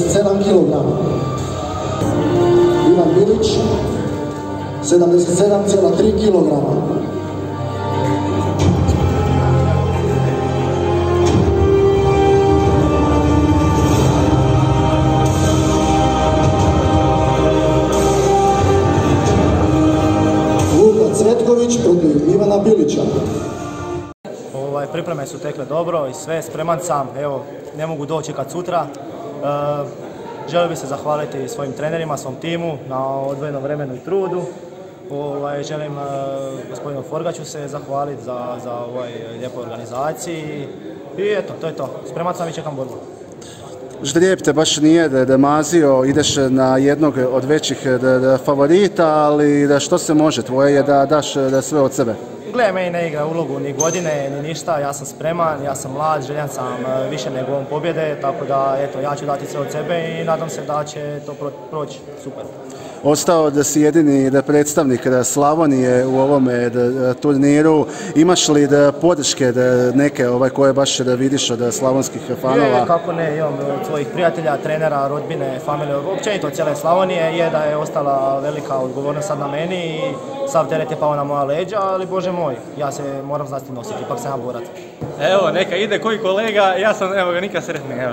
77 kg. Ivan Bilić, 77,3 kg. Cvetković protiv Ivana Bilića. Pripreme su tekle dobro i sve, spreman sam, evo, ne mogu doći kad sutra. Želio bih se zahvaliti svojim trenerima, svom timu na odvojenom vremenu i trudu. Želim gospodinu Forgaću se zahvaliti za lijepoj organizaciji i eto, to je to. Spreman sam i čekam borbu. Ždrijeb te baš nije da mazio, ideš na jednog od većih favorita, ali da što se može, tvoje je da daš sve od sebe. Gle, meni ne igra ulogu ni godine, ni ništa, ja sam spreman, ja sam mlad, željan sam više nego on pobjede, tako da eto, ja ću dati sve od sebe i nadam se da će to proći super. Ostao da si jedini predstavnik Slavonije u ovome turniru, imaš li podrške neke koje baš vidiš od slavonskih fanova? Kako ne, imam od svojih prijatelja, trenera, rodbine, familije, općenito od cijele Slavonije, je da je ostala velika odgovornost sad na meni i sav teret je pao na moja leđa, ali bože moj, ja se moram znati nositi, ipak sam ja borac. Evo, neka ide koji kolega, ja sam, evo ga, nikad sretni, evo.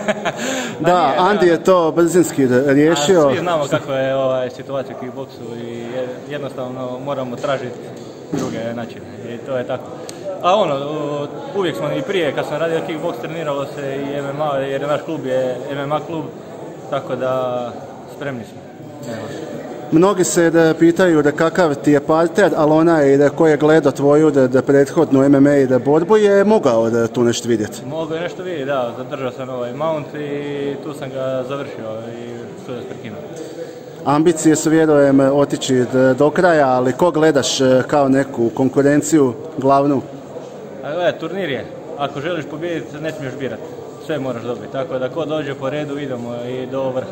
Da, Andi je to brzinski riješio. Svi znamo kako je situacija u kickboksu i jednostavno moramo tražiti druge načine i to je tako. A uvijek smo i prije kad sam radio kickboks treniralo se i MMA jer naš klub je MMA klub, tako da spremni smo. Mnogi se pitaju kakav ti je parter, ali onaj ko je gledao tvoju prethodnu MMA borbu je mogao tu nešto vidjeti. Mogao je nešto vidjeti, da, zadržao sam ovaj mount i tu sam ga završio i tu je prekinuo. Ambicije su, vjerujem, otići do kraja, ali ko gledaš kao neku konkurenciju glavnu? Turnir je. Ako želiš pobijediti, ne smiješ birati. Sve moraš dobiti, tako da ko dođe po redu idemo i do vrha.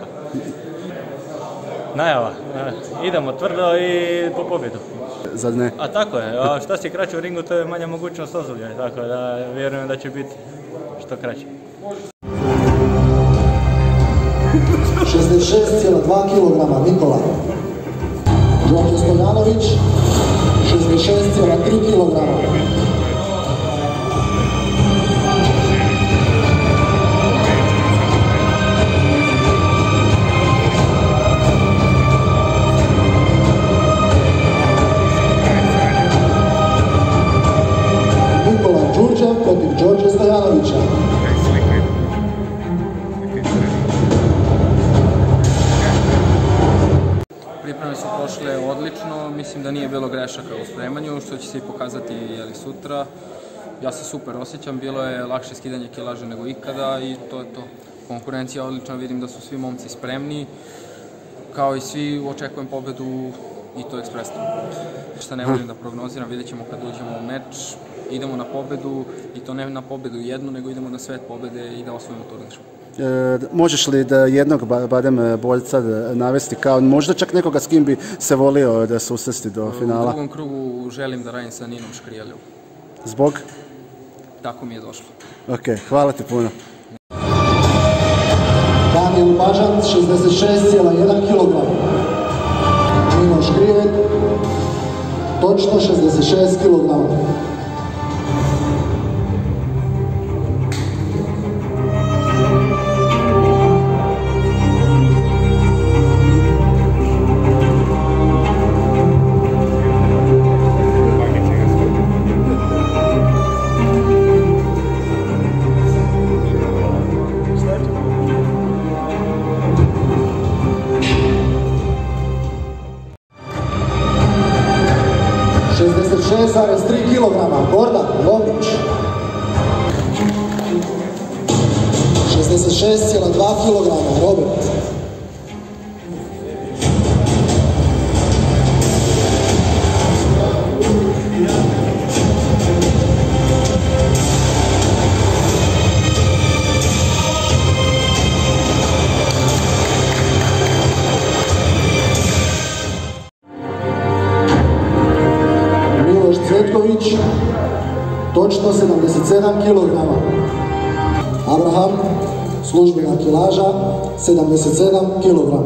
Najava, idemo tvrdo i po pobjedu. Zar ne? A tako je, a šta si kraće u ringu, to je manja mogućnost ozljeđa, tako da vjerujem da će biti što kraće. 66,2 kg Nikola. Đorđe Stojanović, 66,3 kg. Nikola Đurđa protiv Đorđe Stojanovića. Pripreme su prošle odlično, mislim da nije bilo grešaka u spremanju, što će se i pokazati sutra. Ja se super osjećam, bilo je lakše skidanje kilaže nego ikada i to je to. Konkurencija je odlična, vidim da su svi momci spremni, kao i svi očekujem pobedu i to ekspresno. Šta ne volim da prognoziram, vidjet ćemo kad uđemo u meč, idemo na pobedu i to ne na pobedu jednu, nego idemo na svet pobede i da osvojimo turnir. Možeš li da jednog barem borca navesti kao možda čak nekoga s kim bi se volio da susresti do finala? U drugom krugu želim da radim sa Ninom Škrijeljom. Zbog? Tako mi je došlo. Ok, hvala ti puno. Daniel Bažant, 66,1 kg. Nino Škrijelj, točno 66 kg. Gordan Lović, 66,2 kg. Robert, Cvetković, točno 77 kg. Abraham Službena kilaža 77 kg.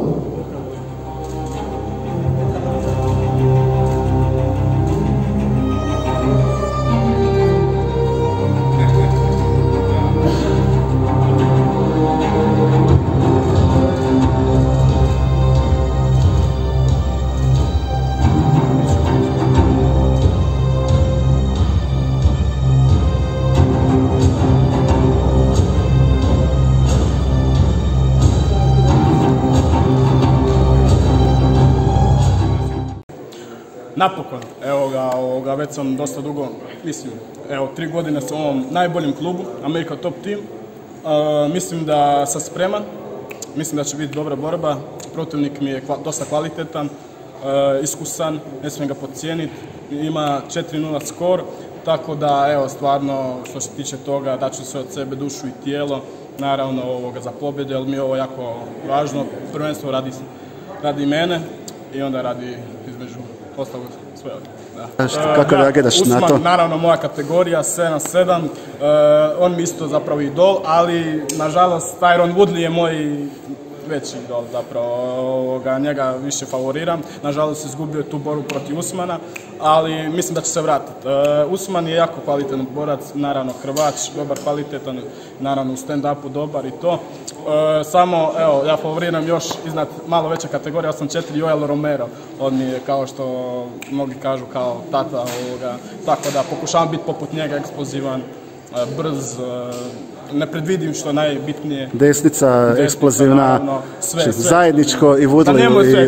Napokon, evo ga, već sam dosta dugo, mislim, evo 3 godine sam u ovom najboljem klubu, America Top Team. Mislim da sam spreman, mislim da će biti dobra borba, protivnik mi je dosta kvalitetan, iskusan, ne smijem ga podcijeniti, ima 4-0 skor, tako da evo stvarno što se tiče toga daću sve od sebe, dušu i tijelo, naravno za pobjede, jer mi je ovo jako važno, prvenstvo radi mene i onda radi između ostalog sve ovdje. Kako reagiraš na to? Usman, naravno moja kategorija, 7-7, on mi isto zapravo idol, ali nažalost Tyron Woodley je moj veći idol zapravo, njega više favoriram. Nažalost izgubio tu borbu protiv Usmana, ali mislim da će se vratiti. Usman je jako kvalitetan borac, naravno Hrvač, dobar, kvalitetan, naravno u stand-upu dobar i to. Samo, evo, ja favoriram još iznad malo veće kategorije, 8-4, Yoel Romero. On mi je, kao što mnogi kažu, kao tata ovoga, tako da pokušavam biti poput njega, eksplozivan, brz, nepredvidiv, što je najbitnije. Desnica, eksplozivna, zajedničko i Woodley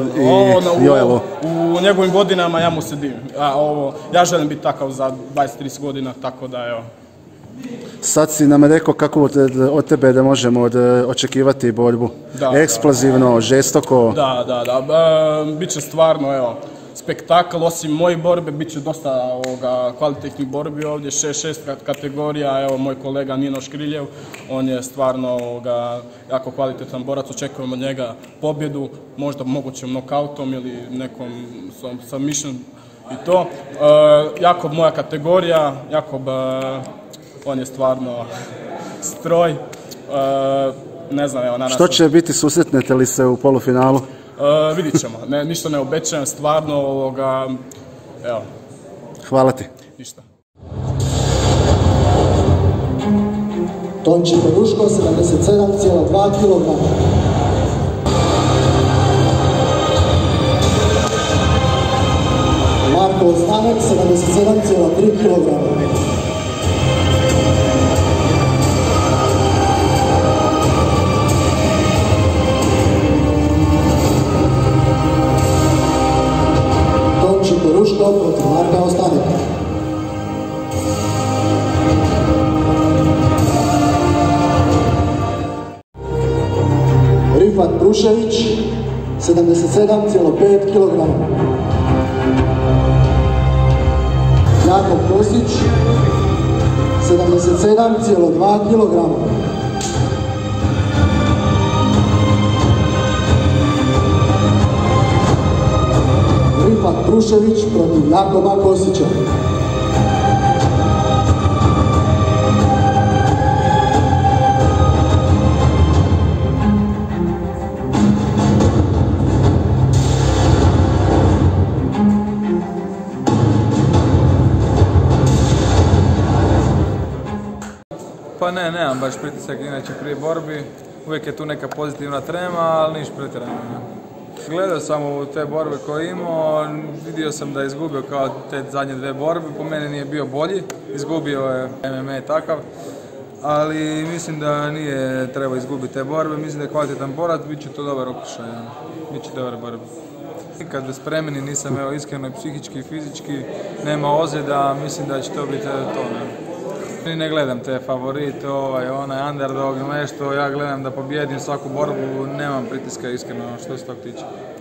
i Yoelu. U njegovim godinama ja mu se divim. Ja želim biti takav za 20-30 godina, tako da evo. Sad si nam rekao kako od tebe da možemo očekivati borbu. Eksplozivno, žestoko. Da. Biće stvarno, evo, spektakl, osim mojih borbe, bit će dosta kvalitetnih borbi ovdje, 6 kategorija, evo moj kolega Nino Škriljev, on je stvarno jako kvalitetan borac, očekujem od njega pobjedu, možda mogućim knockoutom ili nekom submission i to. Jakob moja kategorija, Jakob, on je stvarno stroj, ne znam, evo, Što će biti, susretnete li se u polufinalu? Vidit ćemo, ništa ne obećajem, stvarno, evo. Hvala ti. Ništa. Tonči Peruško, 77,2 kg. Marko Ostanek, 77,3 kg. Peruško protiv Marka Ostaneka. Rifat Prušević, 77,5 kg. Jakov Kosić, 77,2 kg. Rifat Prušević protiv Jakoba Kosića. Pa nemam baš pritisak inače prije borbi. Uvijek je tu neka pozitivna trema, ali niš pretjerano. Gledao sam u te borbe koje imao, vidio sam da je izgubio kao te zadnje 2 borbe, po meni nije bio bolji, izgubio je MMA takav, ali mislim da nije trebao izgubiti te borbe, mislim da je kvalitetan borac, bit će to dobar okušaj, bit će dobar borba. Nikad bez spremeni nisam, evo, iskreno i psihički i fizički, nema ozljeda, mislim da će to biti to. Ne gledam te favorite, onaj underdog, nešto, ja gledam da pobjedim svaku borbu, nemam pritiska iskreno što se tog tiče.